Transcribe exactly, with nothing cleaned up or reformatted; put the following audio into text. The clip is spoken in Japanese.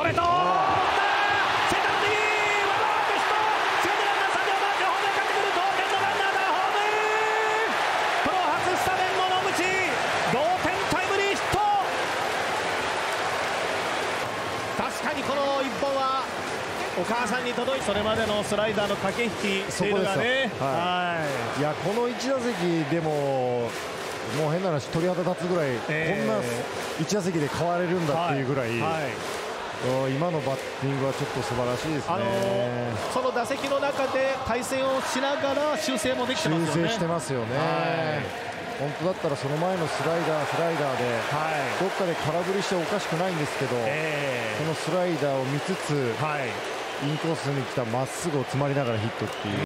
トレート、センターの右、ワンバウンドヒット、セカンドランナーさん塁を回ってホームへかけてくる同点タイムリーヒット。セカンドランナーがホームイン。プロ初スタメンの野口、同点タイムリーヒット。確かにこのいっぽんはお母さんに届いて、それまでのスライダーの駆け引きセールがね、 はい、いやこのいち打席でももう変な話鳥肌立つぐらい、えー、こんないち打席で変われるんだっていうぐらい、はいはい、今のバッティングはちょっと素晴らしいですね。あのー、 その打席の中で対戦をしながら修正もできてますよね。 修正してますよね、はい、本当だったらその前のスライダースライダーで、はい、どっかで空振りしておかしくないんですけど、えー、そのスライダーを見つつ、はい、インコースに来たまっすぐを詰まりながらヒットっていう。